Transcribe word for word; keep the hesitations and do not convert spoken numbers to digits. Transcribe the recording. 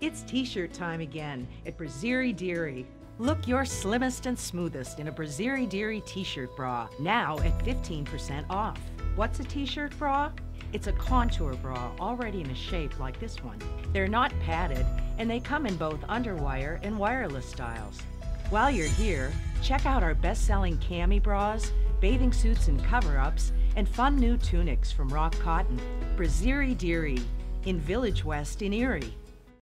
It's t-shirt time again at Braserie Dearie. Look your slimmest and smoothest in a Braserie Dearie t-shirt bra, now at fifteen percent off. What's a t-shirt bra? It's a contour bra already in a shape like this one. They're not padded, and they come in both underwire and wireless styles. While you're here, check out our best-selling cami bras, bathing suits and cover-ups, and fun new tunics from Rock Cotton. Braserie Dearie in Village West in Erie.